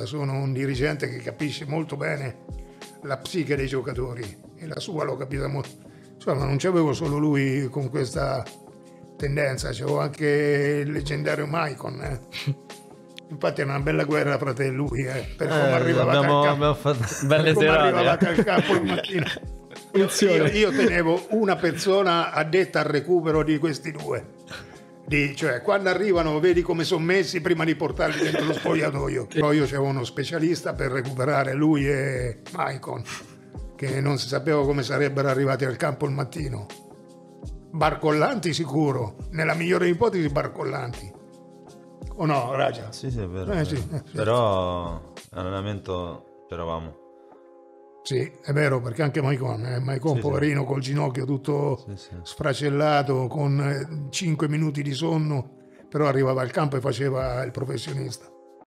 Sono un dirigente che capisce molto bene la psiche dei giocatori e la sua l'ho capita molto. Insomma, non c'avevo solo lui con questa tendenza, c'avevo anche il leggendario Maicon. Infatti è una bella guerra fra te e lui, per come arrivavate abbiamo fatto belle arrivavate al campo il mattino. Io tenevo una persona addetta al recupero di questi due. Cioè, quando arrivano, vedi come sono messi prima di portarli dentro lo spogliatoio. Poi io c'avevo uno specialista per recuperare lui e Maicon, che non si sapeva come sarebbero arrivati al campo il mattino. Barcollanti sicuro, nella migliore ipotesi barcollanti. O no, Raja? Sì, è vero. Sì. Però allenamento c'eravamo. Sì, è vero, perché anche Maicon poverino, col ginocchio tutto sfracellato, con 5 minuti di sonno, però arrivava al campo e faceva il professionista.